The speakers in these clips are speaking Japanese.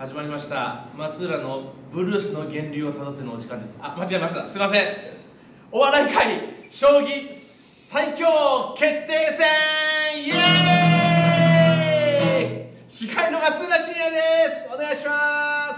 始まりました松浦のブルースの源流をたどってのお時間です。間違えました、すいません。お笑い界将棋最強決定戦イエーイ。司会の松浦慎也です。お願いします。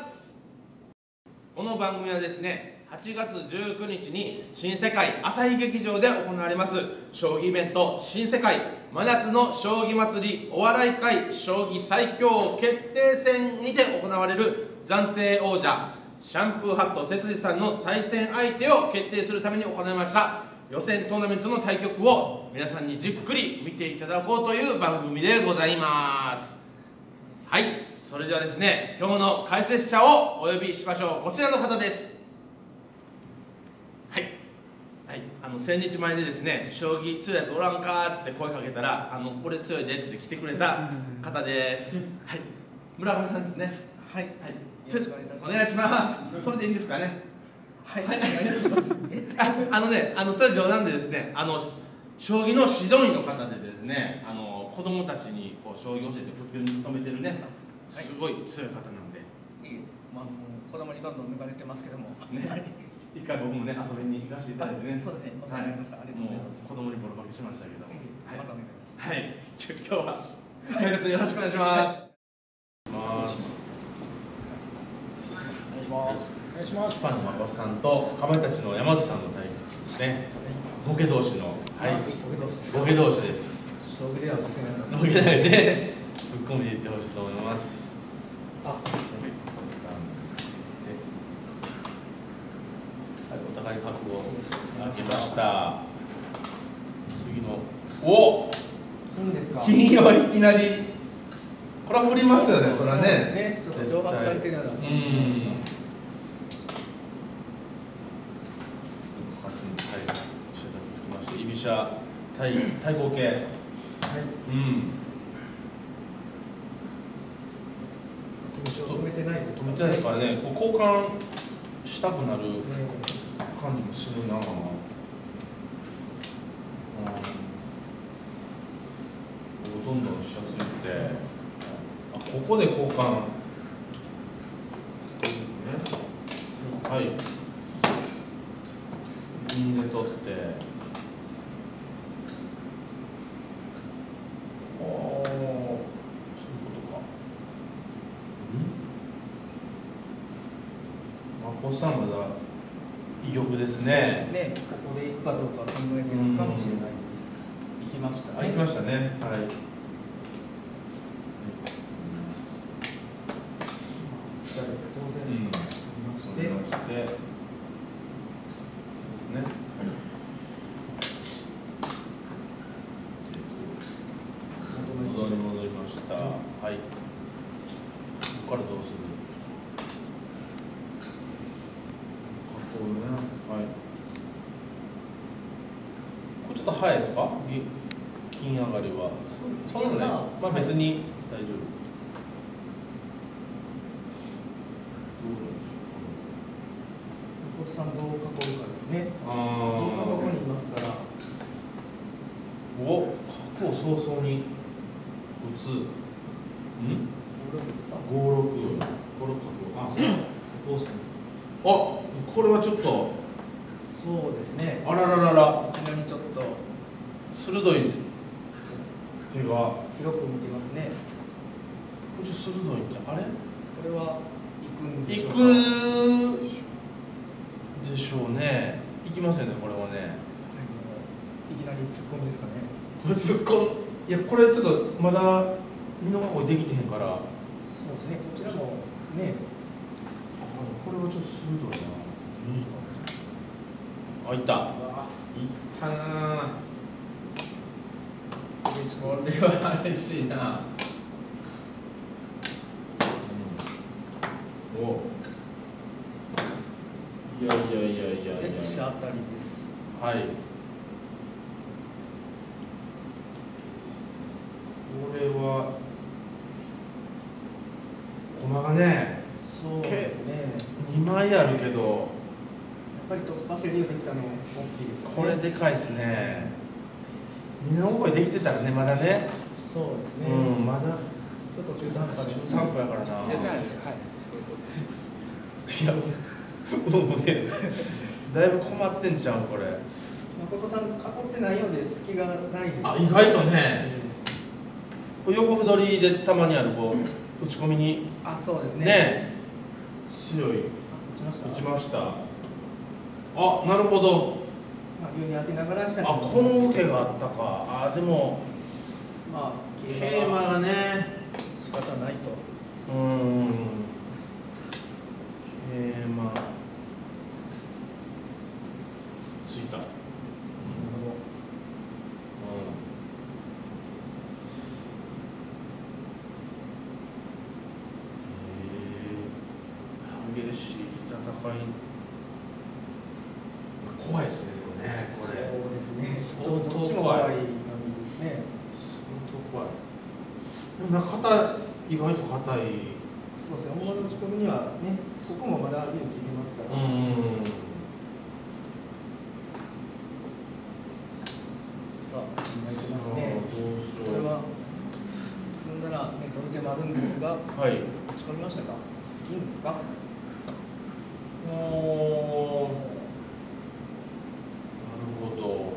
この番組はですね、8月19日に新世界朝日劇場で行われます将棋イベント新世界真夏の将棋祭りお笑い界将棋最強決定戦にて行われる暫定王者シャンプーハット哲司さんの対戦相手を決定するために行いました予選トーナメントの対局を皆さんにじっくり見ていただこうという番組でございます。はい、それではですね、今日の解説者をお呼びしましょう。こちらの方です。はい、1000日前でですね、将棋強いやつおらんかーっつって声かけたら、俺強いでって言って来てくれた方です。はい、村上さんですね。 はい、 よろしくお願いします。それでいいんですかね。はい、お願いします。それ冗談でですね、将棋の指導員の方でですね、子供たちにこう将棋を教えて普及に努めてるね、すごい強い方なんで。 子供にどんどん抜かれてますけども。 一回僕もね、遊びに行かせていただいてね。 そうですね、お世話になりました。ありがとうございます。 子供にボロ負けしましたけど。 またお願いします。 はい、今日は解説よろしくお願いします。 お願いします。 スパの誠さんとかまいたちの山内さんの対決ですね。ボケ同士の、ボケ同士です。 将棋ではボケないでツッコミで言ってほしいと思います。お互い覚悟をしました。次の金曜いきなりこれは振りますよね。それはね。 ちょっと蒸発されてるような感じになります。 居飛車対抗形。はい。 止めてないです。 止めてないですからね。交換したくなる感じもするな。どんどん飛車ついて、ここで交換。はい。銀で取って。そういうことか。誠さんまだ居玉ですね。 そうですね。ここで行くかどうか考えてるかもしれないです。行きましたね。 行きましたね。はい。 当然取りまして、そうですね。戻りました。はい。ここからどうする？これちょっと早いですか？金上がりは。そうね。別に大丈夫。 誠さんどう囲うかですね。どう囲にいますから。 角を早々に打つ。5、 6ですか ？5、6、これはちょっと。 そうですね。 あらららら。 いきなりちょっと鋭い手が広く向きますね。 これ鋭いんじゃあれ？ これは行くんでしょうか。 行くでしょうね。行きますよね、これはね。 いきなり突っ込みですかね。 これ突っ込ん、いや、これちょっとまだ身の囲いできてへんから。 そうですね、こちらもね。 これはちょっと鋭いな。いった。いったな。これは嬉しいな。いや。 飛車あたりです。 はい。これは駒がね。 そうですね。 2枚あるけど。 やっぱり突破してできたの大きいですね。 これでかいですね。身の覚えできてたらね、まだね。 そうですね。 まだ。 ちょっと中途半端です。 中途半端やからな。 絶対ですよ。はい。 いや、もうね、だいぶ困ってんじゃんこれ。 誠さん囲ってないようで隙がないです、ね。 あ、意外とね、横歩取りでたまにあるこう打ち込みに、 あ、そうですね。 ね、強い。打ちました。あ、なるほど。 まあ、上に当てながらした。 あ、この受けがあったか。あ、でも、 まあ、 桂馬がね、 仕方ないと。 桂馬。ついた。なるほど。激しい戦い。怖いですね、これね。これ。 そうですね。 相当どっちも怖い感じですね。 相当怖い。でも硬い、意外と硬い。 そうですね。大物の打ち込みにはね、ここもまだよく効いてますから。さあ、気になりますね。これは積んだらね、取る手もあるんですが、 はい。 打ち込みましたか。いいんですか。 なるほど。こ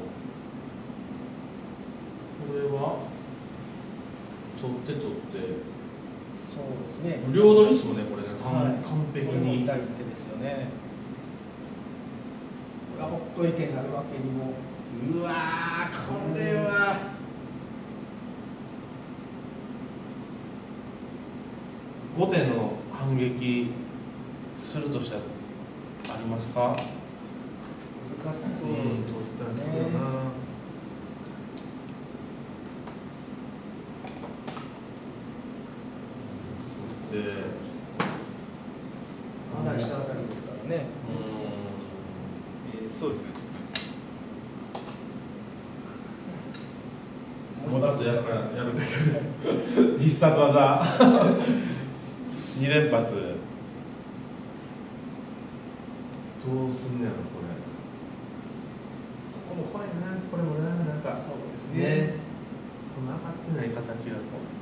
れは取って取って。 そうですね。 両取りですもんね、これね、 はい、 完璧に。 痛い手ですよね。これはほっといてになるわけにも。 うわー、これは。後手の反撃するとしたらありますか？ 難しそうですね。まだ下あたりですからね。 そうですね。 もう一つやる必殺技2連発。どうすんねやろこれ。ここも怖いな、これもな、なんか。 そうですね。 この上がってない形がこう。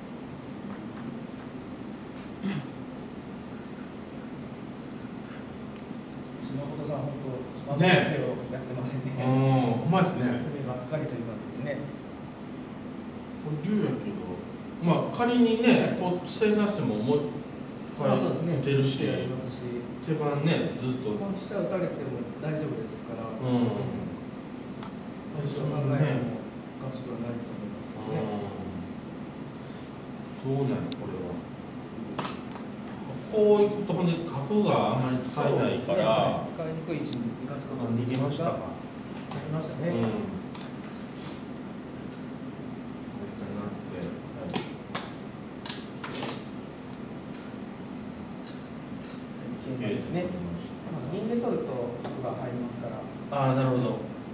島本さん、本当、手をやってませんね。 うまいですね。 攻めばっかりという感じですね。 これ10やけど、まあ仮にね、こう正座してもそうですね。 打てるし、 手番ね、ずっと。 飛車打たれても大丈夫ですから。そう考えてもおかしくはないと思いますけどね。 どうなのこれは。こういくとほんで角があんまり使えないから、 使いにくい位置に生かすことが逃げましたか。 逃げましたね。ですね。銀で取ると角が入りますから。 ああ、なるほど。そう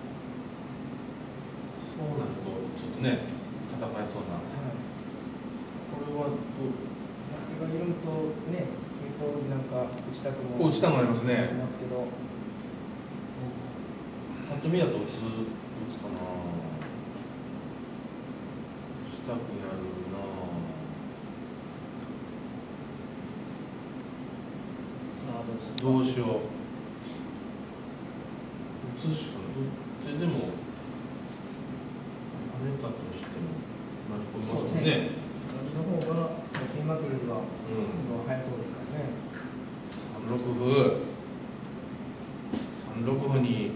なるとちょっとね、戦えそうな。これは手が緩むとね、桂頭になんか打ちたくも。 こう打ちたくなりますね。 ありますけど。 パッと見だと打つかな。打ちたくなるな。どうしよう。打つしか打ってでも跳ねたとしてもなり込みますもんね。 の方が桂馬取りは早そうですからね。 3六歩。3六歩に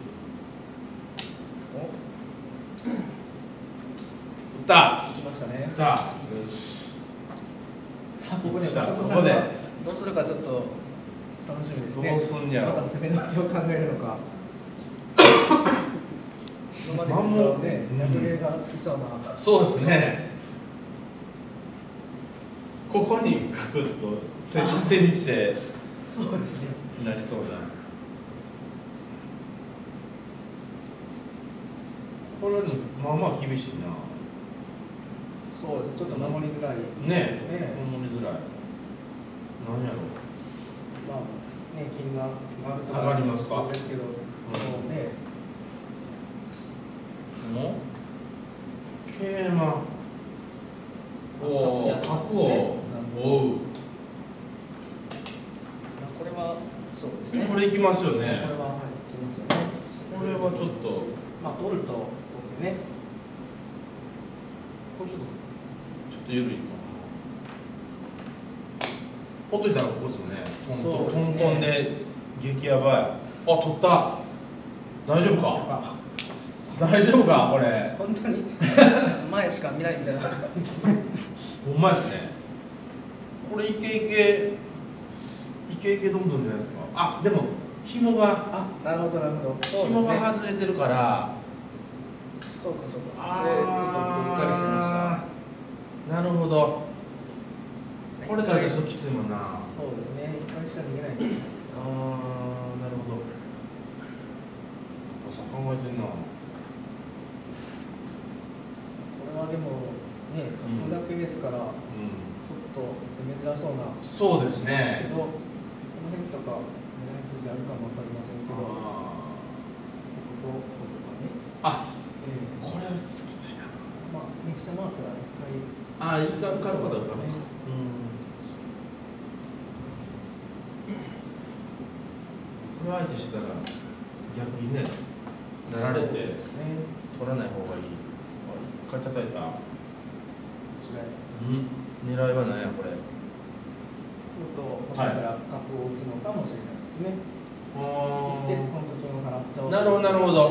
打った。 行きましたね。 打った。よし。 さあここでどうするかちょっと。楽しみですね。 どうすんやろ。 また攻めの手を考えるのか。今までのね、役芸が好きそうな。 そうですね。ここに隠すと千日手。 そうですね。 なりそうな。これまあまあ厳しいな。 そうですね。ちょっと守りづらい。 ね。守りづらい。何やろう。 まあね、金が上がりますか。 そうですけど、もうね。 もう桂馬。おお、角を追う。 れいきますよね。 これは入ってますよね。 これはちょっとまあ取ると取ってね。 これちょっと緩いかな。ほっといたらここですよね。トントントントンで激ヤバい。あ、取った。大丈夫か。大丈夫かこれ。 本当に前しか見ないみたいな。 ほんまですね。これイケイケどんどんじゃないですか。あ、でも紐がなるほどなるほど。 紐が外れてるから。 そうかそうか。 あそれちょっとうっかりしてまあ、なるほど。これからちょっときついもんな。 した。そうですね。一回したら逃げないといけないですか。 ああ、なるほど。さ考えてんな。 これはでもね、ここだけですから、ちょっと攻めづらそうな。 そうですね。 けど、この辺とか狙い筋あるかもわかりませんけど、こことかね。 あ、これはちょっときついな。 まあね、下回ったら一回。 ああ、いかんかるかだから。これ相手してたら逆にね、なられて取らない方がいい。一回叩いた。狙いは何やこれ。 もしかしたら角を打つのかもしれないですね。で、この時も払っちゃおう。 なるほどなるほど。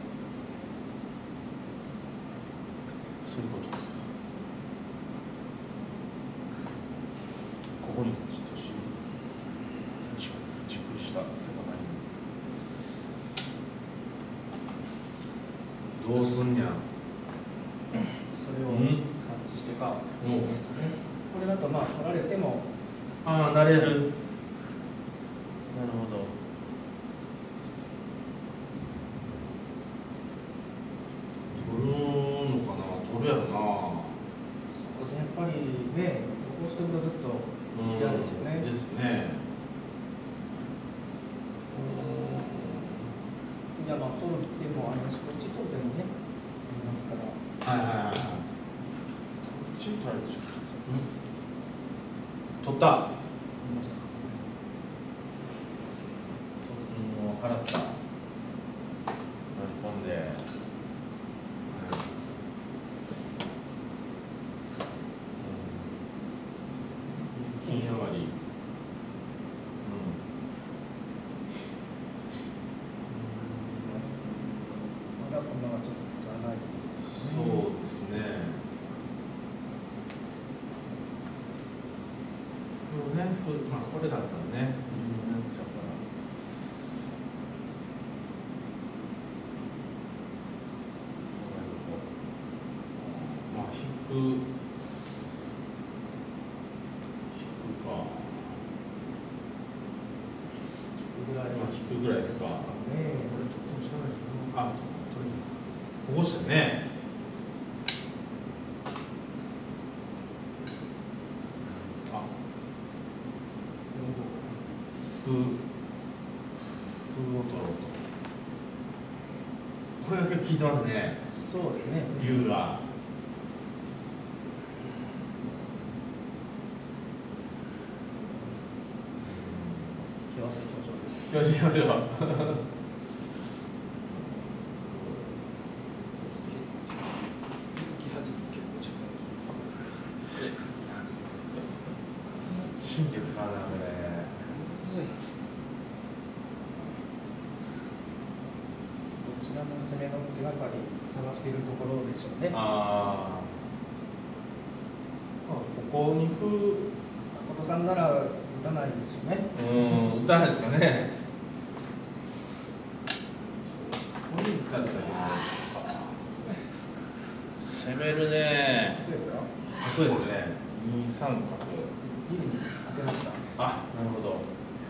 そういうことか。ここにちょっとじっくりした戦い。どうすんにゃ。 それを察知してか。これだとまあ取られても。 ああ、なれる。なるほど。取るのかな、取るやろな。 そうですね、やっぱりね、こうしておくとちょっと嫌ですよね。 ですね。 次はまあ取るっていうのもありますし、こっち取ってもね、ありますから。 はいはいはい。こっち取られてしまった。取った。もう払った。乗り込んで。金上がり。 まだこんなはちょっと長いです。 そうですね。まあこれだったらね。まあ引くか。引くぐらいですか。これとってもしゃあないですか。あ、ここですよね。風を取ろうと。これが結構効いてますね。 そうですね。 竜が。 険しい表情です。 よしよしよし。神経使うなこれ。 どちらも攻めの手がかり探しているところでしょうね。 ああ、ここに誠さんなら打たないでしょうね。 打たないですかね。ここに打たれたら攻めるね。 どうですか。 角ですね。2三角。 当てました。 あ、なるほど。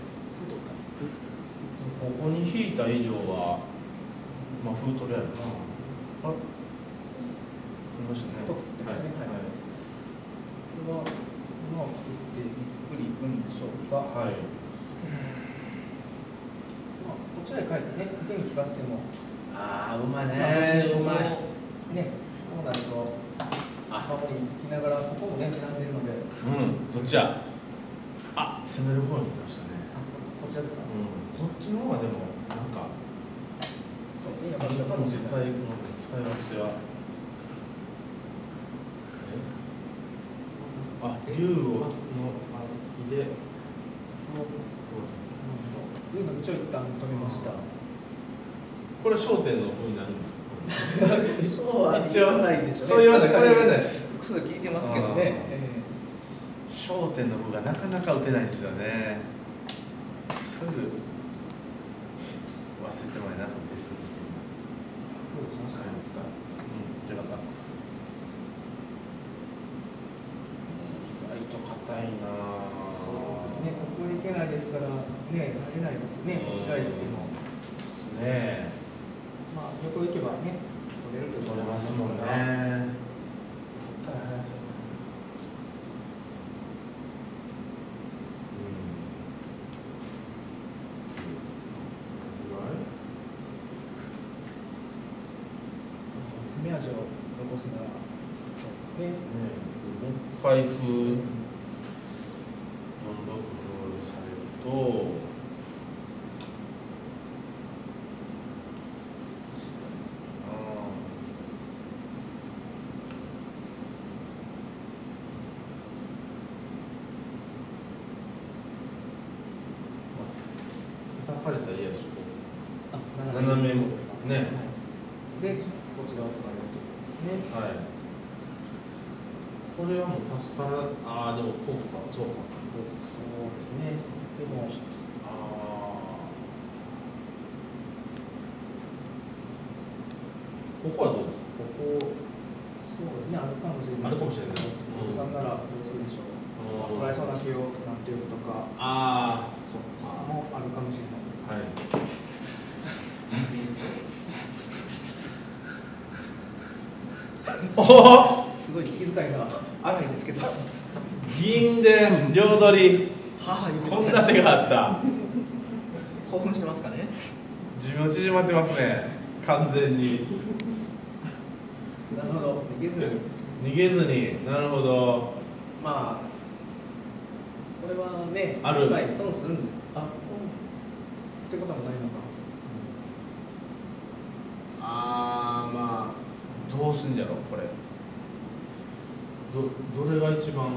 ここに引いた以上は、まあ歩取れやるな。あ、取りましたね。 取ってますね。はい。これは馬を作ってゆっくりいくんでしょうが、 はい。 まあこちらへ帰ってね、手に利かせても、 ああ、馬ね、馬。 ね、こうなると守りに行きながらここもね選んでるので、 どっちや。 あ、攻める方に来ましたね。 こちらですか。 こっちの方がでもなんかそうですね。やっぱり使い勝手は。あ、竜の火で。 竜の道を一旦止めました。 これ焦点の風になるんですか。 そうは言わないでしょうね。 そう言わない。これはね。 複数聞いてますけどね。 焦点の歩がなかなか打てないんですよね。すぐ忘れてもらいな、その手筋っていうの。 そうしましたね。 よかった。意外と硬いな。 そうですね。ここへ行けないですからね、入れないですね。こちらへ行っても。 ですね。 まあ横行けばね、取れると取れますもんね。取ったら早そう。 攻め味を残すならそうですね。 もう一回歩4六歩されると、叩かれたら嫌でしょ。斜めもね。 でこちらを取られるということですね。 はい。これはもう助からああでもこうかそうか。 そうですね。でもここはどうですか。ここそうですね。あるかもしれない。 あるかもしれない。 お子さんならどうするでしょう。取られそうな気をなんていうとか。 ああそうか。 もあるかもしれないです。 はい。おお。 すごい息遣いが荒いですけど。 銀で両取り。こんな手があった。 興奮してますかね。 寿命縮まってますね。完全に。 なるほど。逃げずに。 逃げずに。なるほど。 まあこれはね、 ある。 一枚損するんです。あ、損ってこともないのか。 ああまあどうすんじゃろうこれ。どれが一番。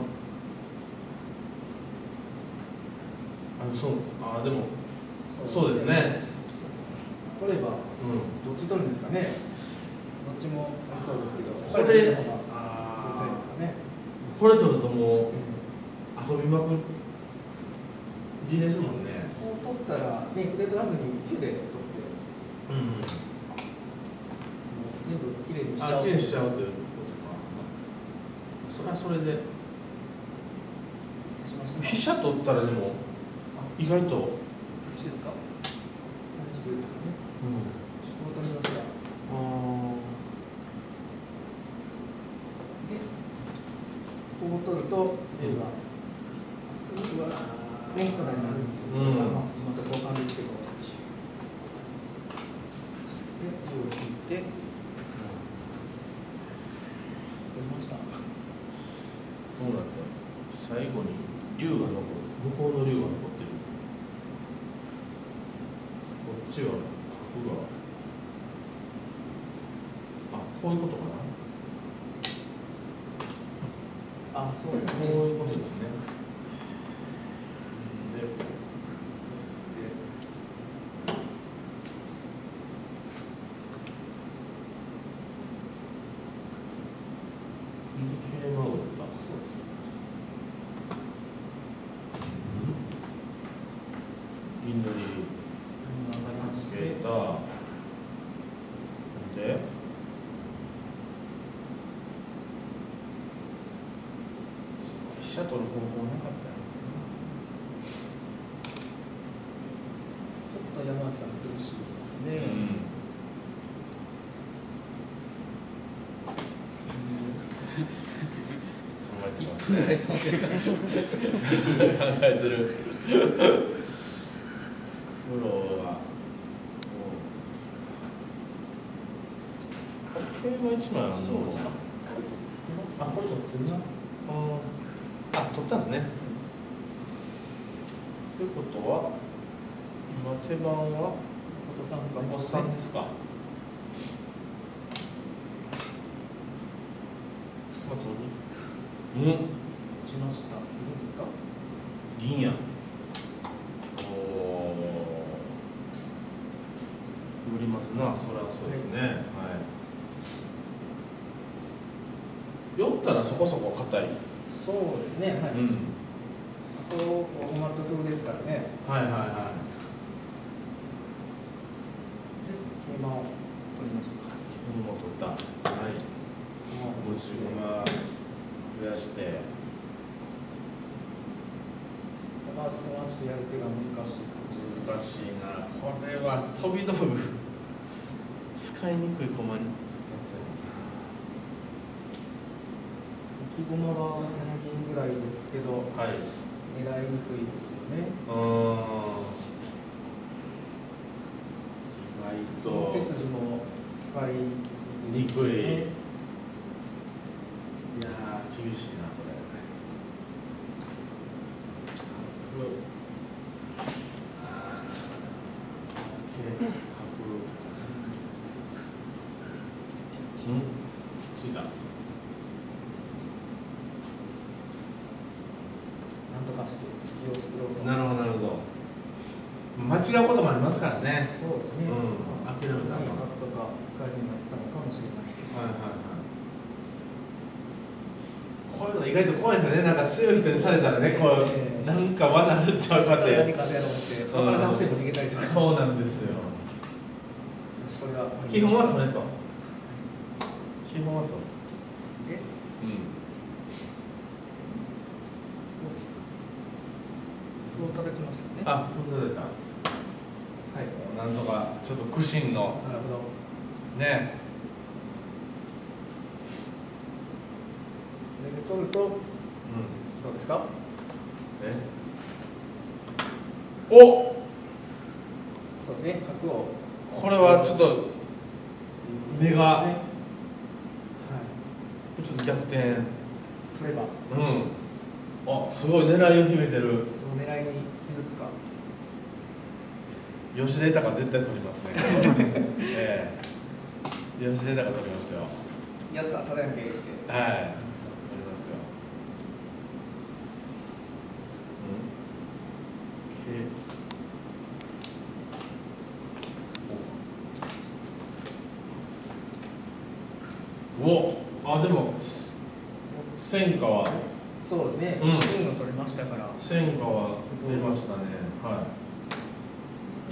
そうでもそうですね。 取れば、どっち取るんですかね。どっちもありそうですけど。 これですかね。 これ取るともう遊びまくりですもんね。 こう取ったらね、腕取らずに手で取って、全部きれいにしちゃう。 きれいにしちゃうということか。それはそれで。飛車取ったらでも意外と。 飛車ですか。3一竜ですかね。こう取りますが。こう取ると竜がメインとなりになるんですよ。また交換ですけど。で竜を引いて取りました。 どうなった。最後に竜が残る。向こうの竜が残ってる。こっちは角が。こういうことかな。 そうですね。 こういうことですね。桂馬を打った。そうですね。銀取り。つけた。で。飛車取る方法なかったよ。 ちょっと山内さん苦しいですね。考えそうです。考えてる。プロは。桂馬一枚あるの。これ取ってるな。取ったんですね。 ということは今手番は誠さんですか。うん、 打ちました。いいんですか。 銀や。おお。売りますな、それはそうですね。はい。酔ったらそこそこ硬い。 そうですね。はい。 うん。 あとオーマット風ですからね。 はいはいはい。 で、桂馬を取りました。 これも取った。はい。持ち駒増やして。 高橋さんはちょっとやる手が難しいかもしれない。 難しいな。これは飛び道具使いにくい駒に。 浮き駒が7銀ぐらいですけど、 はい。 狙いにくいですよね。 意外と手筋も使いにくい。いやー、厳しいな、これ。ついた。 なんとかして隙を作ろうと。 なるほどなるほど。間違うこともありますからね。 そうですね。 諦めた何かとか使いになったのかもしれないです。 はいはいはい。こういうの意外と怖いですよね。なんか強い人にされたらね、こう、なんか罠あるっちゃうかって。 何かやろうって分からなくても逃げたりとか。 そうなんですよ。 これは基本は取れと。基本は取れ。うん。 歩を叩きましたね。 あ、本当だった。 はい。 なんとかちょっと苦心の。 なるほど。 ね。 これで取ると、どうですか。 お。 そうですね。角を。 これはちょっと目が、はい、ちょっと逆転。 取れば。 あ、すごい狙いを秘めてる。 その狙いに気づくか。 吉田豊絶対取りますね。吉田豊取りますよ。 やった、ただやけって。 はい。取りますよ。お、あ、でも戦果はそうですね。金を取りましたから。 戦果は出ましたね。はい。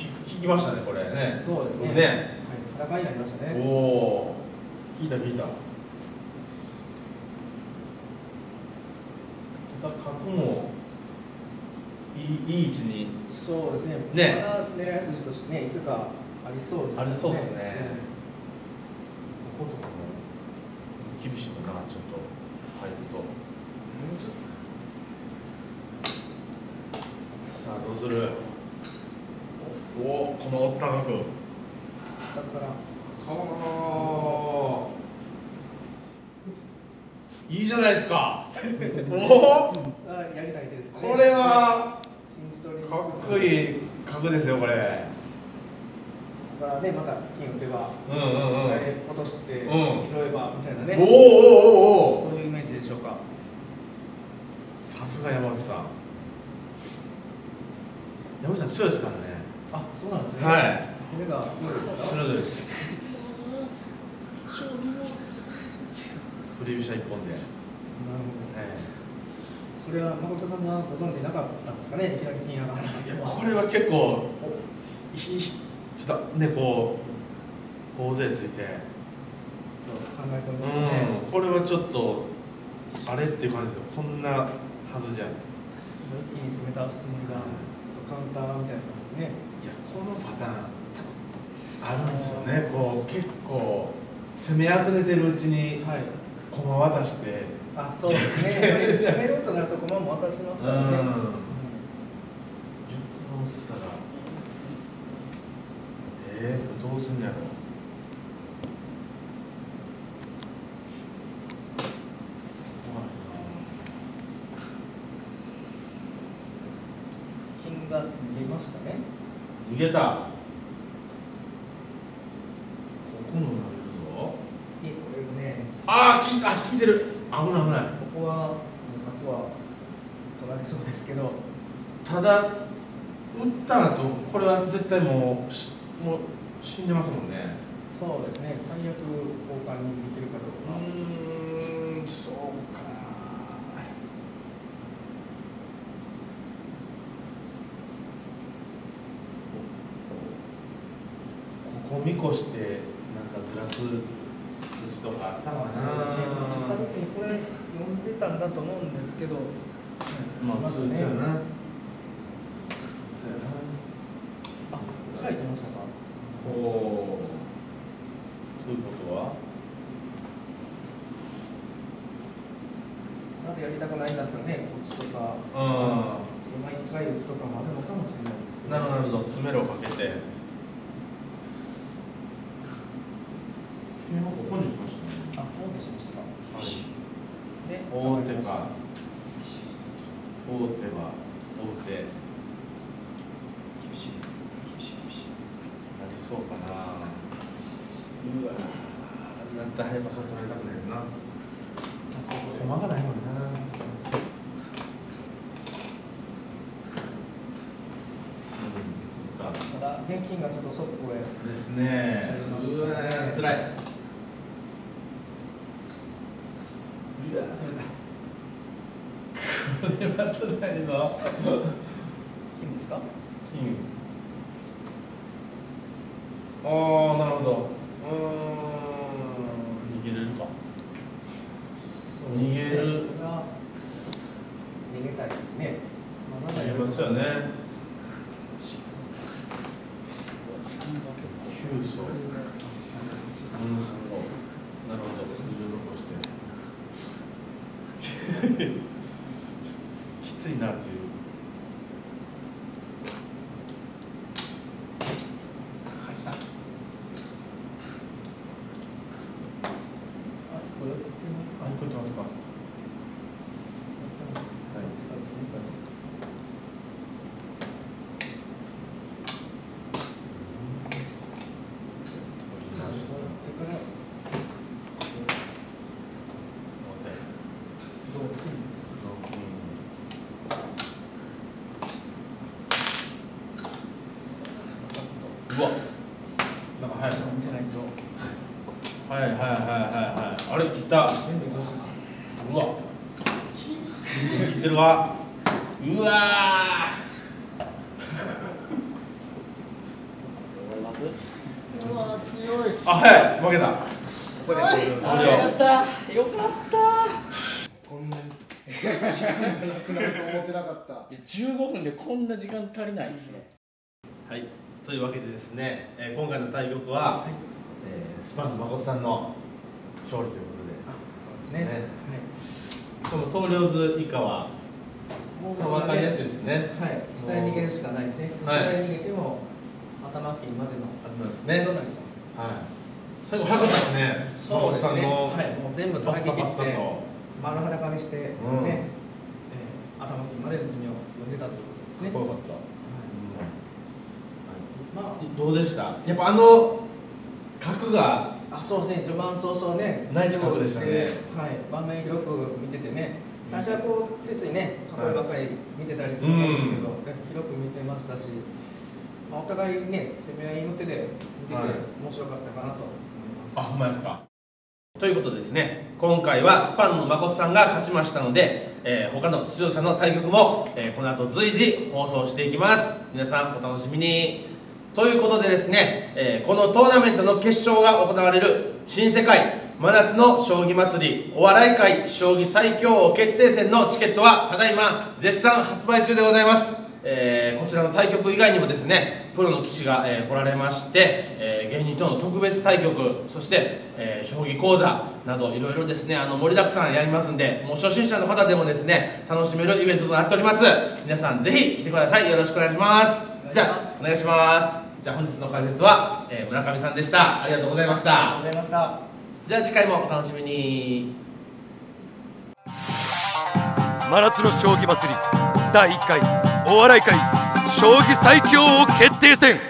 聞きましたね、これね。 そうですね。 ね。 はい、戦いになりましたね。 おお。聞いた聞いた。ただ角もいい位置に。 そうですね。 ね。 まだ狙い筋としてね、いつかありそうですね。 ありそうですね。こことかも厳しいかな、ちょっと入ると。さあどうする。お、このおつ高く。 下から。 はあ。いいじゃないですか。おお。 やりたい手ですかね。 これはかかっこいい角ですよ、これ。 だからね、また金を打てば、下へ落として拾えばみたいなね。 おお。 そういうイメージでしょうか。 さすが山内さん。山内さん強いですからね。 あ、そうなんですね。 はい。 攻めが強いですか。 鋭いです。振り飛車一本で。 なるほど。それは誠さんがご存知なかったんですかね。いきなり金上がったんですけど。 これは結構ちょっとね、こう大勢ついて。 ちょっと考え込みますね。 これはちょっとあれっていう感じですよ。こんなはずじゃ。 一気に攻め倒すつもりが、ちょっとカウンターみたいな感じでね。 いや、このパターンあるんですよね。こう結構攻めあぐねてるうちに駒渡して、 あ、そうですね。やっぱり攻めようとなると駒も渡しますからね。 熟の薄さが。どうすんやろう。 金金が出ましたね。 逃げた。ここもなるぞ。 これね。 ああ、効いてる。危ない危ない。 ここは角は取られそうですけど。 ただ打った後これは絶対もう死んでますもんね。 そうですね。最悪交換にできるかどうか。 そうか。ここ見越してなんかずらす筋とかあったのかな。 多分これ読んでたんだと思うんですけど。 まあそうやな。そうやな。 あ、こちら行きましたか。 おお。ということは。 なんでやりたくないんだったらね、こっちとか。今一回打つとかもあるのかもしれないですけど。 なるほど、詰めろをかけて。桂馬ここに打ちましたね。 あ、王手しましたか。 はい。 で、 王手か。王手は王手。厳しい。なりそうかな。うわ、なんて早くさ取られたくないよな。駒がないもんな。 ただ現金がちょっとそこへですね。うわ、つらい。うわ、取れた。これはつらいぞ。 金ですか？ 金。ああ、なるほど。逃げれるか。逃げる。 逃げたいですね。 逃げますよね。9層。なるほど。数字を残して。きついなっていう。うわ、なんか早いな。 見てないと。 はい。あれ、切った。 全部どうした。 うわ。切ってるわ。うわ思います。 うわ強い。 あ、はい、負けた。 これよかったよかった。こんなに時間がなくなると思ってなかった。 15分でこんな時間足りないですね。 はい、というわけでですね、今回の対局は、スパンの誠さんの勝利ということで。 そうですね。 この投了図以下は分かりやすいですね。 はい、下へ逃げるしかないですね。下へ逃げても頭金までのですね。 となります。 はい。最後早かったですね。 そうですね。 誠さんのはい、もう全部パッサ叩き切ってパッサと。 丸裸にしてね、頭金までの詰めを読んでたということですね。 かっこよかった。 まあどうでした？やっぱ角がそうですね。序盤早々ね、 ナイス角でしたね。 はい、盤面広く見ててね、最初はこうついついね、囲いばっかり見てたりするんですけど、広く見てましたし、お互いね、攻め合いの手で見てて面白かったかなと思います。 あ、ほんまですか。ということでですね、今回はスパンの誠さんが勝ちましたので、他の出場者の対局も、この後随時放送していきます。皆さんお楽しみに。ということでですね、このトーナメントの決勝が行われる新世界真夏の将棋祭りお笑い界将棋最強王決定戦のチケットはただいま絶賛発売中でございます。こちらの対局以外にもですね、プロの棋士が、来られまして、芸人との特別対局、そして、将棋講座などいろいろですね、盛りだくさんやりますんで、もう初心者の方でもですね楽しめるイベントとなっております。皆さんぜひ来てください。よろしくお願いします。じゃあお願いします。じゃあ本日の解説は、村上さんでした。ありがとうございました。 ありがとうございました。 じゃあ次回もお楽しみに。 真夏の将棋祭り第1回お笑い界将棋最強王決定戦